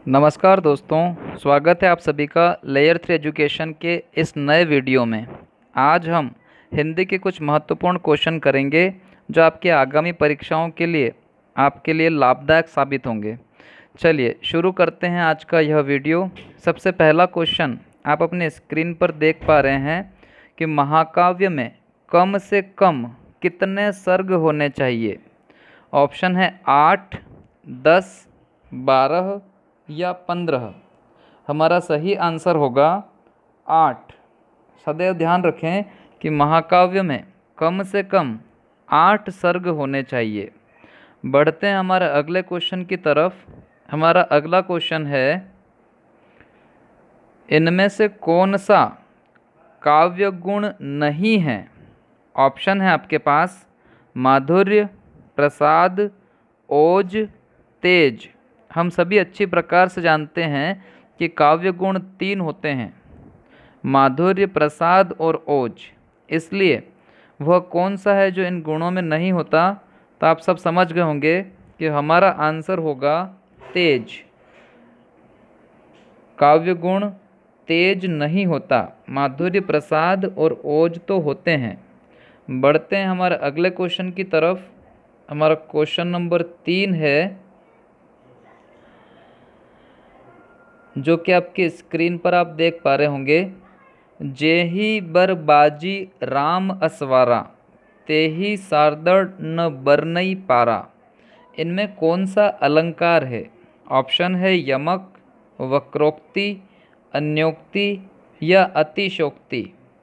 नमस्कार दोस्तों, स्वागत है आप सभी का लेयर 3 एजुकेशन के इस नए वीडियो में। आज हम हिंदी के कुछ महत्वपूर्ण क्वेश्चन करेंगे जो आपके आगामी परीक्षाओं के लिए आपके लिए लाभदायक साबित होंगे। चलिए शुरू करते हैं आज का यह वीडियो। सबसे पहला क्वेश्चन आप अपने स्क्रीन पर देख पा रहे हैं कि महाकाव्य में कम से कम कितने सर्ग होने चाहिए। ऑप्शन है 8, 10, 12 या 15। हमारा सही आंसर होगा 8। सदैव ध्यान रखें कि महाकाव्य में कम से कम 8 सर्ग होने चाहिए। बढ़ते हैं हमारे अगले क्वेश्चन की तरफ। हमारा अगला क्वेश्चन है, इनमें से कौन सा काव्य गुण नहीं है। ऑप्शन है आपके पास माधुर्य, प्रसाद, ओज, तेज। हम सभी अच्छी प्रकार से जानते हैं कि काव्य गुण 3 होते हैं, माधुर्य, प्रसाद और ओज। इसलिए वह कौन सा है जो इन गुणों में नहीं होता, तो आप सब समझ गए होंगे कि हमारा आंसर होगा तेज। काव्य गुण तेज नहीं होता, माधुर्य, प्रसाद और ओज तो होते हैं। बढ़ते हैं हमारे अगले क्वेश्चन की तरफ। हमारा क्वेश्चन नंबर 3 है, जो कि आपकी स्क्रीन पर आप देख पा रहे होंगे। जेहि बर बाजी राम असवारा, तेहि सारदड़ न बरनई पारा। इनमें कौन सा अलंकार है। ऑप्शन है यमक, वक्रोक्ति, अन्योक्ति या अतिशोक्ति।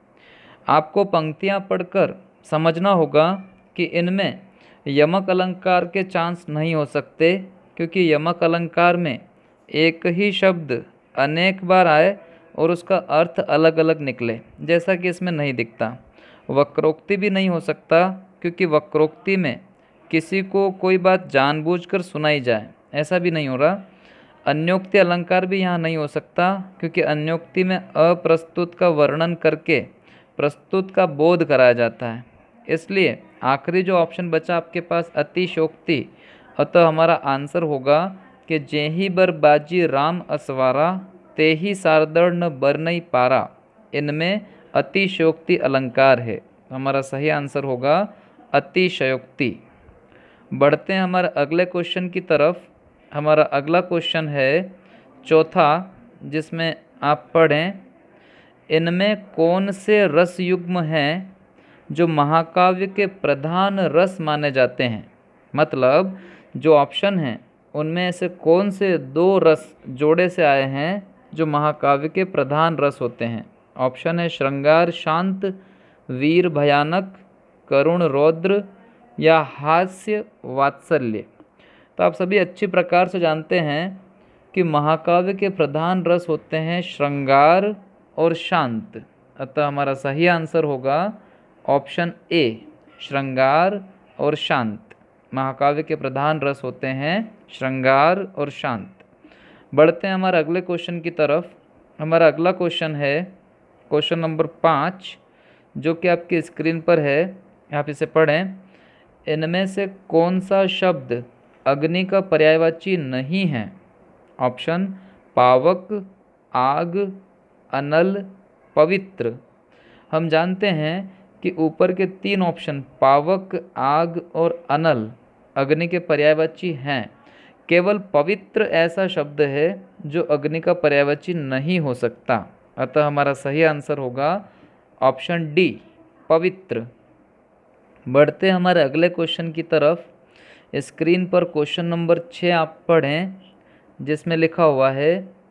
आपको पंक्तियां पढ़कर समझना होगा कि इनमें यमक अलंकार के चांस नहीं हो सकते, क्योंकि यमक अलंकार में एक ही शब्द अनेक बार आए और उसका अर्थ अलग अलग निकले, जैसा कि इसमें नहीं दिखता। वक्रोक्ति भी नहीं हो सकता, क्योंकि वक्रोक्ति में किसी को कोई बात जानबूझकर सुनाई जाए, ऐसा भी नहीं हो रहा। अन्योक्ति अलंकार भी यहाँ नहीं हो सकता, क्योंकि अन्योक्ति में अप्रस्तुत का वर्णन करके प्रस्तुत का बोध कराया जाता है। इसलिए आखिरी जो ऑप्शन बचा आपके पास अतिशोक्ति, अतः हमारा आंसर होगा कि जेहि बर बाजी राम असवारा, तेहि सारदड़ न बरनई पारा। इनमें अतिशयोक्ति अलंकार है। हमारा सही आंसर होगा अतिशयोक्ति। बढ़ते हैं हमारे अगले क्वेश्चन की तरफ। हमारा अगला क्वेश्चन है चौथा, जिसमें आप पढ़ें, इनमें कौन से रस युग्म हैं जो महाकाव्य के प्रधान रस माने जाते हैं। मतलब जो ऑप्शन हैं उनमें ऐसे कौन से 2 रस जोड़े से आए हैं जो महाकाव्य के प्रधान रस होते हैं। ऑप्शन है श्रृंगार शांत, वीर भयानक, करुण रौद्र या हास्य वात्सल्य। तो आप सभी अच्छी प्रकार से जानते हैं कि महाकाव्य के प्रधान रस होते हैं श्रृंगार और शांत। अतः हमारा सही आंसर होगा ऑप्शन ए, श्रृंगार और शांत। महाकाव्य के प्रधान रस होते हैं श्रृंगार और शांत। बढ़ते हैं हमारे अगले क्वेश्चन की तरफ। हमारा अगला क्वेश्चन है क्वेश्चन नंबर 5, जो कि आपकी स्क्रीन पर है। आप इसे पढ़ें। इनमें से कौन सा शब्द अग्नि का पर्यायवाची नहीं है। ऑप्शन पावक, आग, अनल, पवित्र। हम जानते हैं कि ऊपर के 3 ऑप्शन पावक, आग और अनल अग्नि के पर्यायवाची हैं। केवल पवित्र ऐसा शब्द है जो अग्नि का पर्यायवाची नहीं हो सकता। अतः हमारा सही आंसर होगा ऑप्शन डी, पवित्र। बढ़ते हमारे अगले क्वेश्चन की तरफ। स्क्रीन पर क्वेश्चन नंबर 6 आप पढ़ें, जिसमें लिखा हुआ है,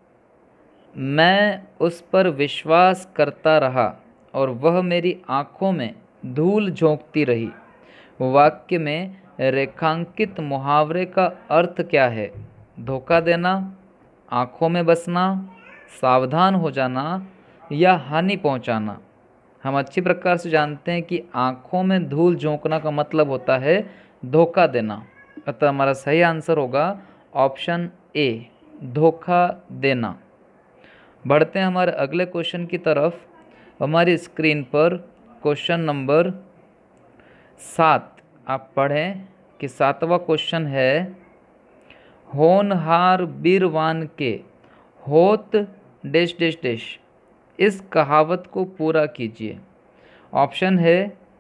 मैं उस पर विश्वास करता रहा और वह मेरी आँखों में धूल झोंकती रही। वाक्य में रेखांकित मुहावरे का अर्थ क्या है। धोखा देना, आँखों में बसना, सावधान हो जाना या हानि पहुंचाना। हम अच्छी प्रकार से जानते हैं कि आँखों में धूल झोंकना का मतलब होता है धोखा देना। अतः हमारा सही आंसर होगा ऑप्शन ए, धोखा देना। बढ़ते हैं हमारे अगले क्वेश्चन की तरफ। हमारी स्क्रीन पर क्वेश्चन नंबर 7 आप पढ़ें कि 7वां क्वेश्चन है, होनहार बीरवान के होत डैश डैश डैश, इस कहावत को पूरा कीजिए। ऑप्शन है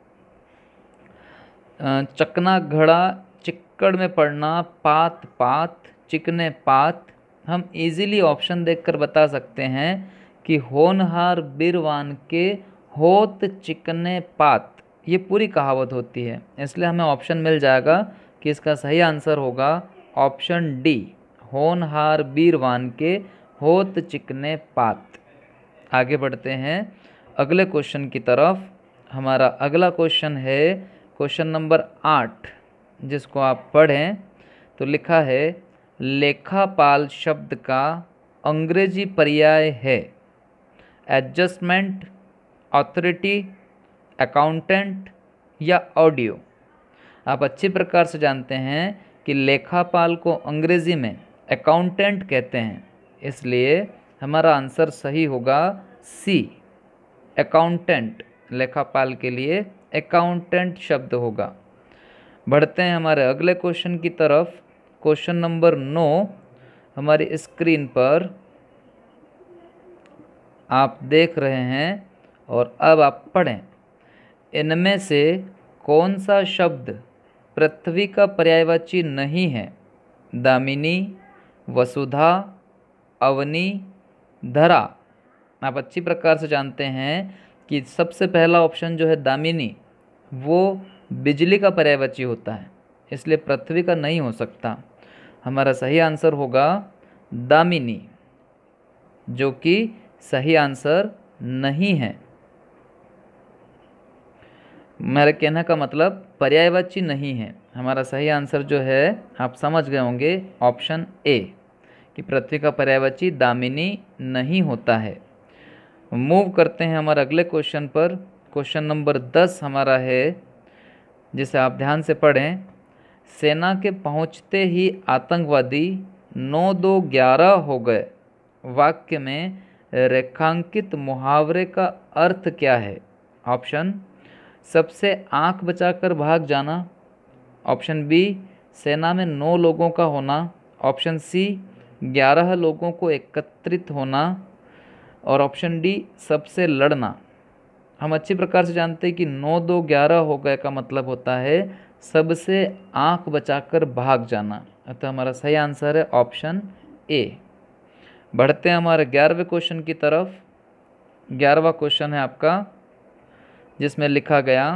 चकना घड़ा चिक्कड़ में पड़ना, पात पात चिकने पात। हम इजीली ऑप्शन देखकर बता सकते हैं कि होनहार बीरवान के होत चिकने पात, ये पूरी कहावत होती है, इसलिए हमें ऑप्शन मिल जाएगा कि इसका सही आंसर होगा ऑप्शन डी, होनहार बीरवान के होत चिकने पात। आगे बढ़ते हैं अगले क्वेश्चन की तरफ। हमारा अगला क्वेश्चन है क्वेश्चन नंबर 8, जिसको आप पढ़ें तो लिखा है लेखापाल शब्द का अंग्रेजी पर्याय है एडजस्टमेंट, अथॉरिटी, अकाउंटेंट या ऑडियो। आप अच्छी प्रकार से जानते हैं कि लेखापाल को अंग्रेजी में अकाउंटेंट कहते हैं, इसलिए हमारा आंसर सही होगा सी, अकाउंटेंट। लेखापाल के लिए अकाउंटेंट शब्द होगा। बढ़ते हैं हमारे अगले क्वेश्चन की तरफ। क्वेश्चन नंबर 9 हमारी स्क्रीन पर आप देख रहे हैं और अब आप पढ़ें। इनमें से कौन सा शब्द पृथ्वी का पर्यायवाची नहीं है? दामिनी, वसुधा, अवनी, धरा। आप अच्छी प्रकार से जानते हैं कि सबसे पहला ऑप्शन जो है दामिनी, वो बिजली का पर्यायवाची होता है, इसलिए पृथ्वी का नहीं हो सकता। हमारा सही आंसर होगा दामिनी, जो कि सही आंसर नहीं है। मेरे कहने का मतलब पर्यायवाची नहीं है। हमारा सही आंसर जो है आप समझ गए होंगे ऑप्शन ए, कि पृथ्वी का पर्यायवाची दामिनी नहीं होता है। मूव करते हैं हमारे अगले क्वेश्चन पर। क्वेश्चन नंबर 10 हमारा है, जिसे आप ध्यान से पढ़ें। सेना के पहुंचते ही आतंकवादी 9-2-11 हो गए, वाक्य में रेखांकित मुहावरे का अर्थ क्या है? ऑप्शन सबसे आंख बचाकर भाग जाना, ऑप्शन बी सेना में 9 लोगों का होना, ऑप्शन सी 11 लोगों को एकत्रित होना, और ऑप्शन डी सबसे लड़ना। हम अच्छी प्रकार से जानते हैं कि 9-2-11 हो गए का मतलब होता है सबसे आंख बचाकर भाग जाना, अतः हमारा सही आंसर है ऑप्शन ए। बढ़ते हैं हमारे 11वें क्वेश्चन की तरफ। 11वां क्वेश्चन है आपका, जिसमें लिखा गया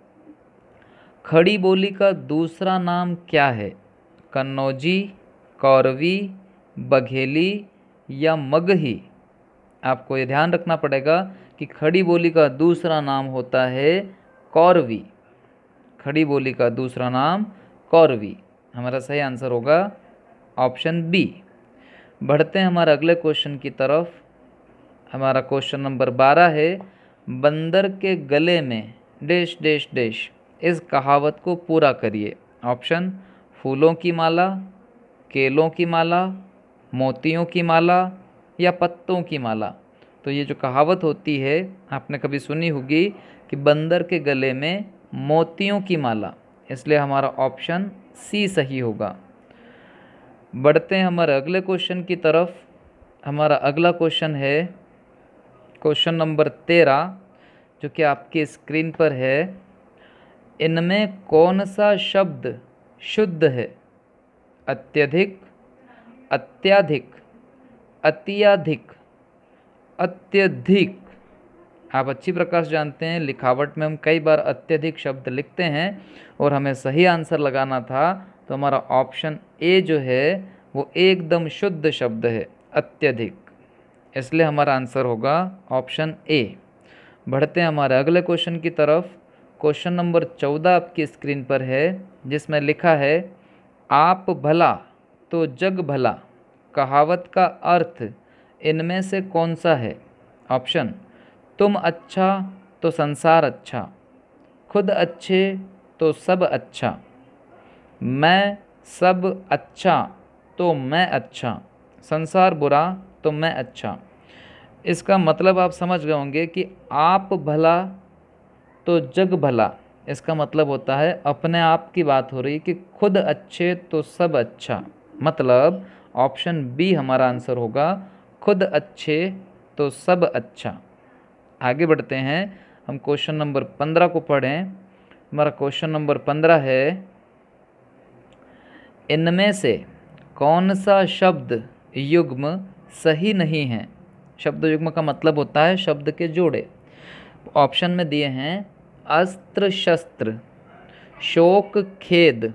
खड़ी बोली का दूसरा नाम क्या है? कन्नौजी, कौरवी, बघेली या मगही। आपको ये ध्यान रखना पड़ेगा कि खड़ी बोली का दूसरा नाम होता है कौरवी। खड़ी बोली का दूसरा नाम कौरवी। हमारा सही आंसर होगा ऑप्शन बी। बढ़ते हैं हमारे अगले क्वेश्चन की तरफ। हमारा क्वेश्चन नंबर 12 है, बंदर के गले में डैश डैश डैश, इस कहावत को पूरा करिए। ऑप्शन फूलों की माला, केलों की माला, मोतियों की माला या पत्तों की माला। तो ये जो कहावत होती है आपने कभी सुनी होगी कि बंदर के गले में मोतियों की माला, इसलिए हमारा ऑप्शन सी सही होगा। बढ़ते हैं हमारे अगले क्वेश्चन की तरफ। हमारा अगला क्वेश्चन है क्वेश्चन नंबर 13, जो कि आपकी स्क्रीन पर है। इनमें कौन सा शब्द शुद्ध है? अत्यधिक, अत्याधिक, अत्यधिक, अत्यधिक। आप अच्छी प्रकार से जानते हैं लिखावट में हम कई बार अत्यधिक शब्द लिखते हैं और हमें सही आंसर लगाना था, तो हमारा ऑप्शन ए जो है वो एकदम शुद्ध शब्द है, अत्यधिक, इसलिए हमारा आंसर होगा ऑप्शन ए। बढ़ते हैं हमारे अगले क्वेश्चन की तरफ। क्वेश्चन नंबर 14 आपकी स्क्रीन पर है, जिसमें लिखा है आप भला तो जग भला, कहावत का अर्थ इनमें से कौन सा है? ऑप्शन तुम अच्छा तो संसार अच्छा, खुद अच्छे तो सब अच्छा, मैं सब अच्छा तो मैं अच्छा, संसार बुरा तो मैं अच्छा। इसका मतलब आप समझ गए होंगे कि आप भला तो जग भला, इसका मतलब होता है अपने आप की बात हो रही कि खुद अच्छे तो सब अच्छा, मतलब ऑप्शन बी हमारा आंसर होगा, खुद अच्छे तो सब अच्छा। आगे बढ़ते हैं, हम क्वेश्चन नंबर 15 को पढ़ें। हमारा क्वेश्चन नंबर 15 है, इनमें से कौन सा शब्द युग्म सही नहीं है। शब्द युग्म का मतलब होता है शब्द के जोड़े। ऑप्शन में दिए हैं अस्त्र शस्त्र, शोक खेद,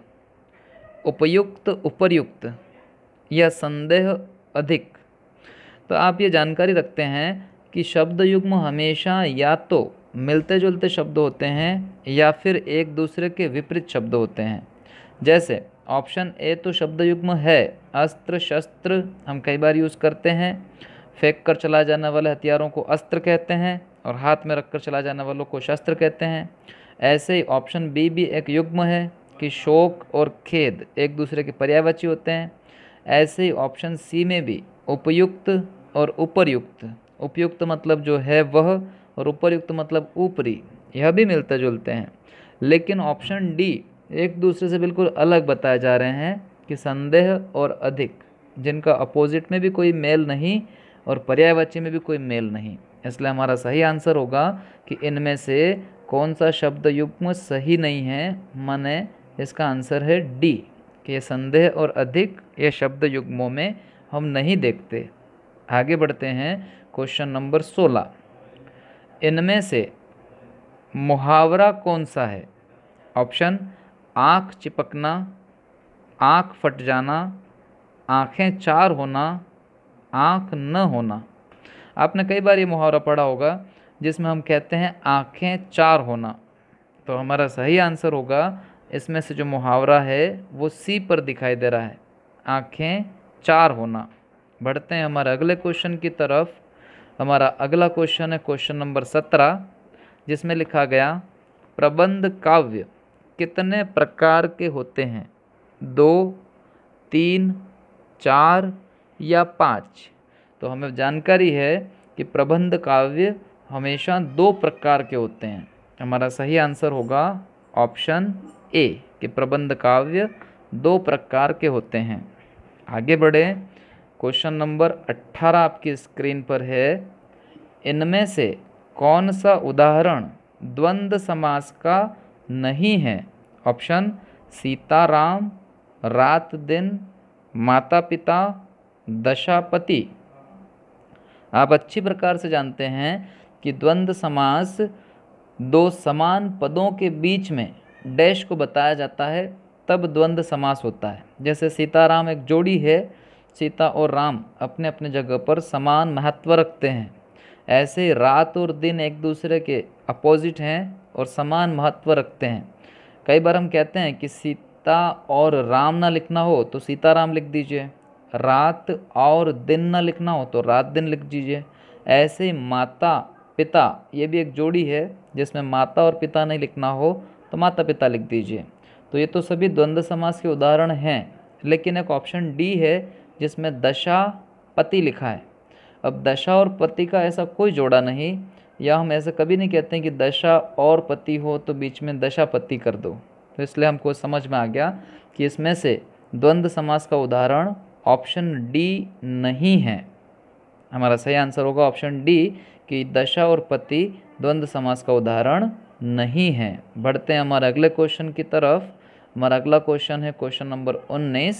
उपयुक्त उपर्युक्त या संदेह अधिक। तो आप ये जानकारी रखते हैं कि शब्द युग्म हमेशा या तो मिलते जुलते शब्द होते हैं या फिर एक दूसरे के विपरीत शब्द होते हैं। जैसे ऑप्शन ए तो शब्द युग्म है, अस्त्र शस्त्र हम कई बार यूज़ करते हैं, फेंक कर चला जाने वाले हथियारों को अस्त्र कहते हैं और हाथ में रखकर चला जाने वालों को शस्त्र कहते हैं। ऐसे ही ऑप्शन बी भी एक युग्म है कि शोक और खेद एक दूसरे के पर्यायवाची होते हैं। ऐसे ही ऑप्शन सी में भी उपयुक्त और उपर्युक्त, उपयुक्त मतलब जो है वह और उपर्युक्त मतलब ऊपरी, यह भी मिलते जुलते हैं। लेकिन ऑप्शन डी एक दूसरे से बिल्कुल अलग बताए जा रहे हैं कि संदेह और अधिक, जिनका अपोजिट में भी कोई मेल नहीं और पर्यायवाची में भी कोई मेल नहीं। इसलिए हमारा सही आंसर होगा कि इनमें से कौन सा शब्द युग्म सही नहीं है, माने इसका आंसर है डी कि ये संदेह और अधिक ये शब्द युग्मों में हम नहीं देखते। आगे बढ़ते हैं, क्वेश्चन नंबर 16, इनमें से मुहावरा कौन सा है। ऑप्शन आँख चिपकना, आँख फट जाना, आँखें चार होना, आँख न होना। आपने कई बार ये मुहावरा पढ़ा होगा जिसमें हम कहते हैं आँखें चार होना। तो हमारा सही आंसर होगा, इसमें से जो मुहावरा है वो सी पर दिखाई दे रहा है, आँखें चार होना। बढ़ते हैं हमारे अगले क्वेश्चन की तरफ। हमारा अगला क्वेश्चन है क्वेश्चन नंबर 17, जिसमें लिखा गया प्रबंध काव्य कितने प्रकार के होते हैं, 2, 3, 4 या 5। तो हमें जानकारी है कि प्रबंध काव्य हमेशा 2 प्रकार के होते हैं। हमारा सही आंसर होगा ऑप्शन ए कि प्रबंध काव्य 2 प्रकार के होते हैं। आगे बढ़े, क्वेश्चन नंबर 18 आपकी स्क्रीन पर है, इनमें से कौन सा उदाहरण द्वंद्व समास का नहीं है। ऑप्शन सीताराम, रात दिन, माता पिता, दशापति। आप अच्छी प्रकार से जानते हैं कि द्वंद्व समास 2 समान पदों के बीच में डैश को बताया जाता है तब द्वंद्व समास होता है। जैसे सीताराम एक जोड़ी है, सीता और राम अपने अपने जगह पर समान महत्व रखते हैं। ऐसे रात और दिन एक दूसरे के अपोजिट हैं और समान महत्व रखते हैं। कई बार हम कहते हैं कि सीता और राम ना लिखना हो तो सीताराम लिख दीजिए, रात और दिन ना लिखना हो तो रात दिन लिख दीजिए। ऐसे माता पिता, ये भी एक जोड़ी है जिसमें माता और पिता नहीं लिखना हो तो माता पिता लिख दीजिए। तो ये तो सभी द्वंद्व समास के उदाहरण हैं, लेकिन एक ऑप्शन डी है जिसमें दशा पति लिखा है। अब दशा और पति का ऐसा कोई जोड़ा नहीं, या हम ऐसा कभी नहीं कहते हैं कि दशा और पति हो तो बीच में दशापति कर दो। तो इसलिए हमको समझ में आ गया कि इसमें से द्वंद्व समास का उदाहरण ऑप्शन डी नहीं है। हमारा सही आंसर होगा ऑप्शन डी कि दशा और पति द्वंद्व समास का उदाहरण नहीं है। बढ़ते हैं हमारे अगले क्वेश्चन की तरफ। हमारा अगला क्वेश्चन है क्वेश्चन नंबर 19,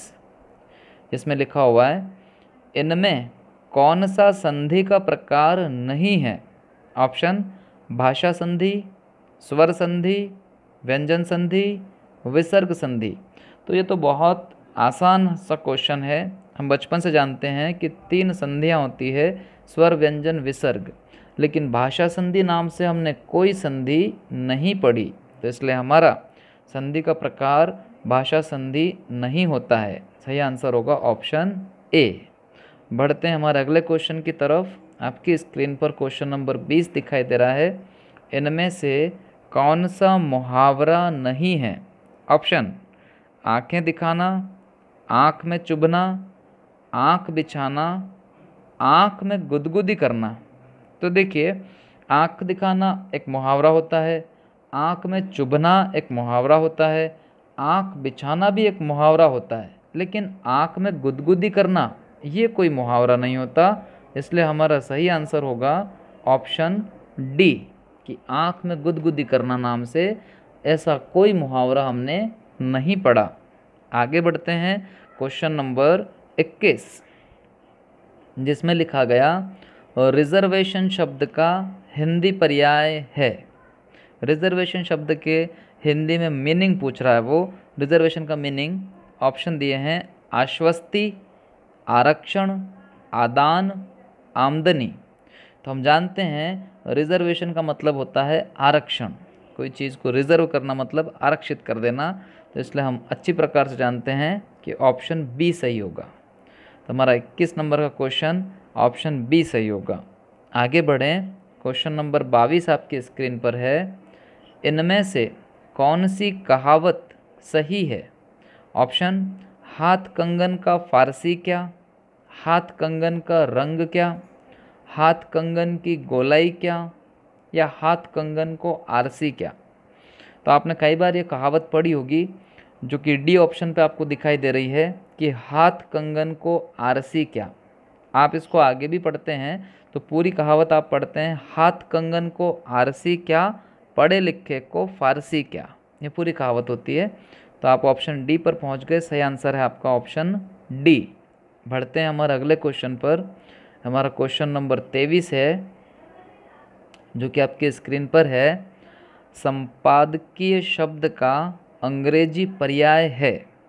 इसमें लिखा हुआ है, इनमें कौन सा संधि का प्रकार नहीं है। ऑप्शन भाषा संधि, स्वर संधि, व्यंजन संधि, विसर्ग संधि। तो ये तो बहुत आसान सा क्वेश्चन है। हम बचपन से जानते हैं कि 3 संधियाँ होती है, स्वर व्यंजन विसर्ग, लेकिन भाषा संधि नाम से हमने कोई संधि नहीं पढ़ी। तो इसलिए हमारा संधि का प्रकार भाषा संधि नहीं होता है। सही आंसर होगा ऑप्शन ए। बढ़ते हैं हमारे अगले क्वेश्चन की तरफ। आपकी स्क्रीन पर क्वेश्चन नंबर 20 दिखाई दे रहा है, इनमें से कौन सा मुहावरा नहीं है। ऑप्शन आँखें दिखाना, आँख में चुभना, आँख बिछाना, आँख में गुदगुदी करना। तो देखिए, आँख दिखाना एक मुहावरा होता है, आँख में चुभना एक मुहावरा होता है, आँख बिछाना भी एक मुहावरा होता है, लेकिन आँख में गुदगुदी करना ये कोई मुहावरा नहीं होता, इसलिए हमारा सही आंसर होगा ऑप्शन डी कि आँख में गुदगुदी करना नाम से ऐसा कोई मुहावरा हमने नहीं पढ़ा। आगे बढ़ते हैं क्वेश्चन नंबर 21, जिसमें लिखा गया रिजर्वेशन शब्द का हिंदी पर्याय है। रिजर्वेशन शब्द के हिंदी में मीनिंग पूछ रहा है वो। रिजर्वेशन का मीनिंग ऑप्शन दिए हैं आश्वस्ति, आरक्षण, आदान, आमदनी। तो हम जानते हैं रिजर्वेशन का मतलब होता है आरक्षण, कोई चीज़ को रिजर्व करना मतलब आरक्षित कर देना। तो इसलिए हम अच्छी प्रकार से जानते हैं कि ऑप्शन बी सही होगा। तो हमारा 21 नंबर का क्वेश्चन ऑप्शन बी सही होगा। आगे बढ़ें, क्वेश्चन नंबर 22 आपकी स्क्रीन पर है। इनमें से कौन सी कहावत सही है? ऑप्शन हाथ कंगन का फारसी क्या, हाथ कंगन का रंग क्या, हाथ कंगन की गोलाई क्या, या हाथ कंगन को आरसी क्या। तो आपने कई बार ये कहावत पढ़ी होगी, जो कि डी ऑप्शन पे आपको दिखाई दे रही है कि हाथ कंगन को आरसी क्या। आप इसको आगे भी पढ़ते हैं तो पूरी कहावत आप पढ़ते हैं हाथ कंगन को आरसी क्या, पढ़े लिखे को फारसी क्या, ये पूरी कहावत होती है। तो आप ऑप्शन डी पर पहुंच गए, सही आंसर है आपका ऑप्शन डी। बढ़ते हैं हमारे अगले क्वेश्चन पर। हमारा क्वेश्चन नंबर 23 है, जो कि आपके स्क्रीन पर है। संपादकीय शब्द का अंग्रेजी पर्याय है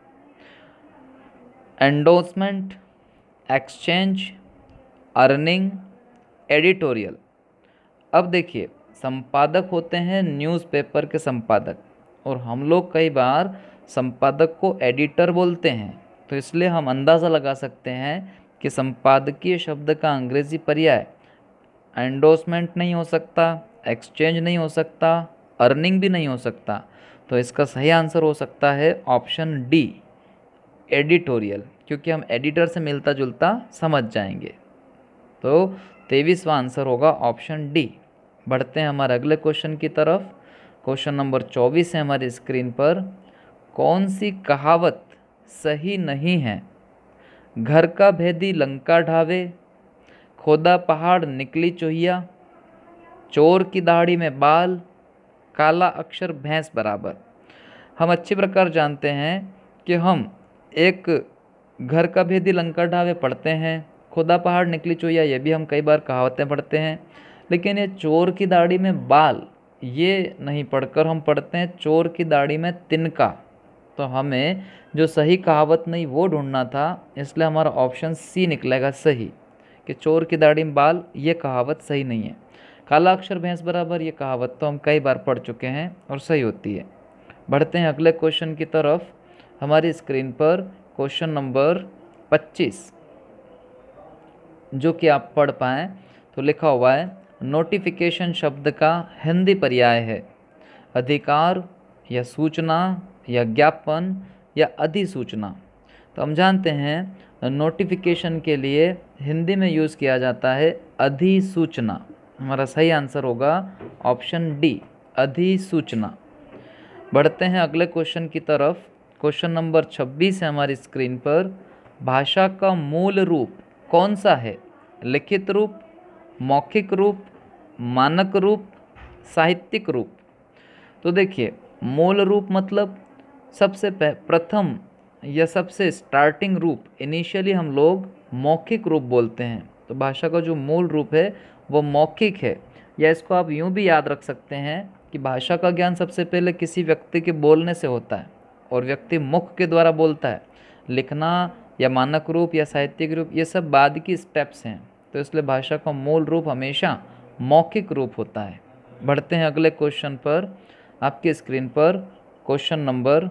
एंडोर्समेंट, एक्सचेंज, अर्निंग, एडिटोरियल। अब देखिए, संपादक होते हैं न्यूज़पेपर के संपादक, और हम लोग कई बार संपादक को एडिटर बोलते हैं। तो इसलिए हम अंदाज़ा लगा सकते हैं कि संपादकीय शब्द का अंग्रेजी पर्याय एंडोर्समेंट नहीं हो सकता, एक्सचेंज नहीं हो सकता, अर्निंग भी नहीं हो सकता। तो इसका सही आंसर हो सकता है ऑप्शन डी एडिटोरियल, क्योंकि हम एडिटर से मिलता जुलता समझ जाएंगे। तो 23वां आंसर होगा ऑप्शन डी। बढ़ते हैं हमारे अगले क्वेश्चन की तरफ। क्वेश्चन नंबर 24 है हमारी स्क्रीन पर। कौन सी कहावत सही नहीं है? घर का भेदी लंका ढावे, खोदा पहाड़ निकली चोहिया, चोर की दाढ़ी में बाल, काला अक्षर भैंस बराबर। हम अच्छी प्रकार जानते हैं कि हम एक घर का भेदी लंका ढावे पढ़ते हैं, खुदा पहाड़ निकली चोहिया ये भी हम कई बार कहावतें पढ़ते हैं, लेकिन ये चोर की दाढ़ी में बाल ये नहीं पढ़कर हम पढ़ते हैं चोर की दाढ़ी में तिनका। तो हमें जो सही कहावत नहीं वो ढूंढना था, इसलिए हमारा ऑप्शन सी निकलेगा सही, कि चोर की दाढ़ी में बाल ये कहावत सही नहीं है। काला अक्षर भैंस बराबर ये कहावत तो हम कई बार पढ़ चुके हैं और सही होती है। बढ़ते हैं अगले क्वेश्चन की तरफ। हमारी स्क्रीन पर क्वेश्चन नंबर 25, जो कि आप पढ़ पाएँ तो लिखा हुआ है नोटिफिकेशन शब्द का हिंदी पर्याय है अधिकार या सूचना या ज्ञापन या अधिसूचना। तो हम जानते हैं नोटिफिकेशन के लिए हिंदी में यूज़ किया जाता है अधिसूचना। हमारा सही आंसर होगा ऑप्शन डी अधिसूचना। बढ़ते हैं अगले क्वेश्चन की तरफ। क्वेश्चन नंबर 26 है हमारी स्क्रीन पर। भाषा का मूल रूप कौन सा है? लिखित रूप, मौखिक रूप, मानक रूप, साहित्यिक रूप। तो देखिए, मूल रूप मतलब सबसे प्रथम या सबसे स्टार्टिंग रूप, इनिशियली हम लोग मौखिक रूप बोलते हैं। तो भाषा का जो मूल रूप है वो मौखिक है, या इसको आप यूँ भी याद रख सकते हैं कि भाषा का ज्ञान सबसे पहले किसी व्यक्ति के बोलने से होता है, और व्यक्ति मुख के द्वारा बोलता है। लिखना या मानक रूप या साहित्यिक रूप ये सब बाद की स्टेप्स हैं। तो इसलिए भाषा का मूल रूप हमेशा मौखिक रूप होता है। बढ़ते हैं अगले क्वेश्चन पर। आपकी स्क्रीन पर क्वेश्चन नंबर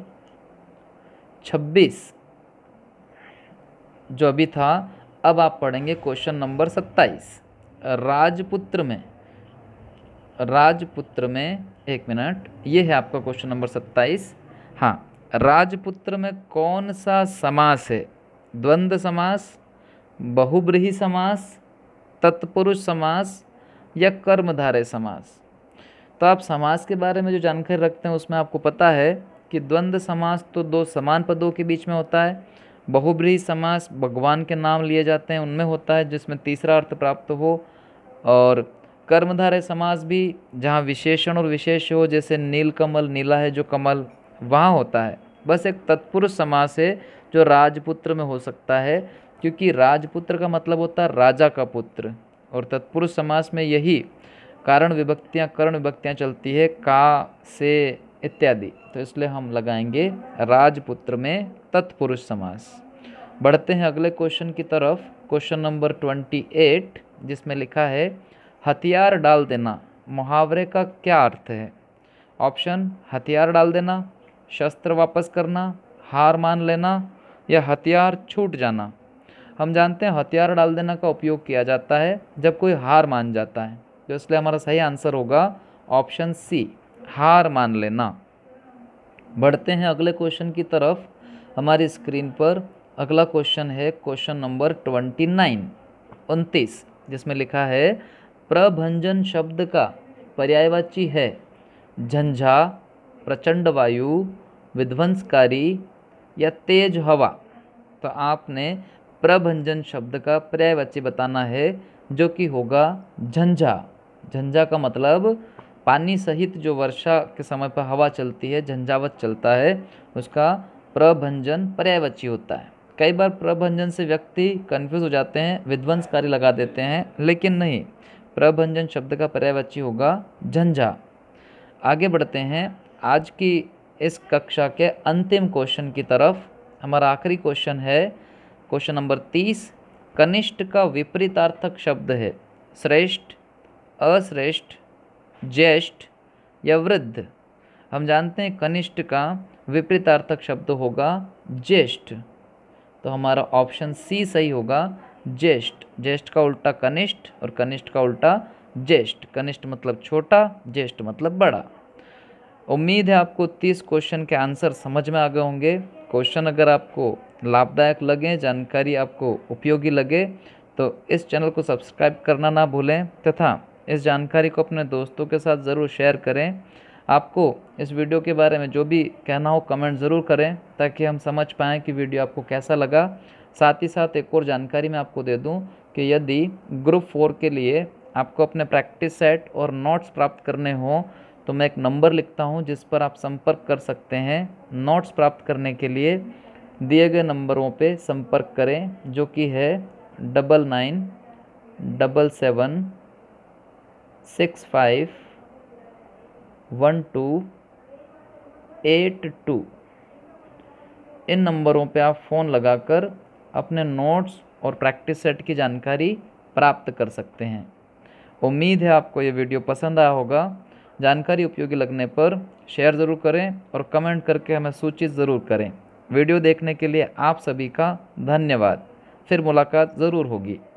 26 जो अभी था, अब आप पढ़ेंगे क्वेश्चन नंबर 27। राजपुत्र में एक मिनट, ये है आपका क्वेश्चन नंबर 27। हाँ, राजपुत्र में कौन सा समास है? द्वंद्व समास, बहुब्रीहि समास, तत्पुरुष समास या कर्मधारय समास। तो आप समास के बारे में जो जानकारी रखते हैं उसमें आपको पता है कि द्वंद्व समास तो दो समान पदों के बीच में होता है, बहुब्रीहि समास भगवान के नाम लिए जाते हैं उनमें होता है जिसमें तीसरा अर्थ प्राप्त हो। और कर्मधारय समास भी जहाँ विशेषण और विशेष हो, जैसे नीलकमल, नीला है जो कमल, वहाँ होता है। बस एक तत्पुरुष समास है जो राजपुत्र में हो सकता है, क्योंकि राजपुत्र का मतलब होता है राजा का पुत्र, और तत्पुरुष समास में यही कारण विभक्तियाँ, कर्ण विभक्तियाँ चलती है, का, से इत्यादि, तो इसलिए हम लगाएंगे राजपुत्र में तत्पुरुष समास। बढ़ते हैं अगले क्वेश्चन की तरफ, क्वेश्चन नंबर 28, जिसमें लिखा है हथियार डाल देना मुहावरे का क्या अर्थ है। ऑप्शन हथियार डाल देना, शस्त्र वापस करना, हार मान लेना, या हथियार छूट जाना। हम जानते हैं हथियार डाल देना का उपयोग किया जाता है जब कोई हार मान जाता है, तो इसलिए हमारा सही आंसर होगा ऑप्शन सी, हार मान लेना। बढ़ते हैं अगले क्वेश्चन की तरफ। हमारी स्क्रीन पर अगला क्वेश्चन है क्वेश्चन नंबर 29, जिसमें लिखा है प्रभंजन शब्द का पर्यायवाची है झंझा, प्रचंड वायु, विध्वंसकारी, या तेज हवा। तो आपने प्रभंजन शब्द का पर्यायवाची बताना है, जो कि होगा झंझा। झंझा का मतलब पानी सहित जो वर्षा के समय पर हवा चलती है, झंझावत चलता है, उसका प्रभंजन पर्यायवाची होता है। कई बार प्रभंजन से व्यक्ति कन्फ्यूज हो जाते हैं, विध्वंसकारी लगा देते हैं, लेकिन नहीं, प्रभंजन शब्द का पर्यायवाची होगा झंझा। आगे बढ़ते हैं आज की इस कक्षा के अंतिम क्वेश्चन की तरफ। हमारा आखिरी क्वेश्चन है क्वेश्चन नंबर 30। कनिष्ठ का विपरीतार्थक शब्द है श्रेष्ठ, अश्रेष्ठ, ज्येष्ठ, या वृद्ध। हम जानते हैं कनिष्ठ का विपरीतार्थक शब्द होगा ज्येष्ठ, तो हमारा ऑप्शन सी सही होगा, ज्येष्ठ। ज्येष्ठ का उल्टा कनिष्ठ और कनिष्ठ का उल्टा ज्येष्ठ। कनिष्ठ मतलब छोटा, ज्येष्ठ मतलब बड़ा। उम्मीद है आपको 30 क्वेश्चन के आंसर समझ में आ गए होंगे। क्वेश्चन अगर आपको लाभदायक लगे, जानकारी आपको उपयोगी लगे, तो इस चैनल को सब्सक्राइब करना ना भूलें तथा इस जानकारी को अपने दोस्तों के साथ ज़रूर शेयर करें। आपको इस वीडियो के बारे में जो भी कहना हो कमेंट ज़रूर करें, ताकि हम समझ पाएँ कि वीडियो आपको कैसा लगा। साथ ही साथ एक और जानकारी मैं आपको दे दूं कि यदि ग्रुप 4 के लिए आपको अपने प्रैक्टिस सेट और नोट्स प्राप्त करने हों, तो मैं एक नंबर लिखता हूं जिस पर आप संपर्क कर सकते हैं। नोट्स प्राप्त करने के लिए दिए गए नंबरों पे संपर्क करें, जो कि है 9977651282। इन नंबरों पे आप फ़ोन लगाकर अपने नोट्स और प्रैक्टिस सेट की जानकारी प्राप्त कर सकते हैं। उम्मीद है आपको ये वीडियो पसंद आया होगा। जानकारी उपयोगी लगने पर शेयर ज़रूर करें और कमेंट करके हमें सूचित ज़रूर करें। वीडियो देखने के लिए आप सभी का धन्यवाद। फिर मुलाकात ज़रूर होगी।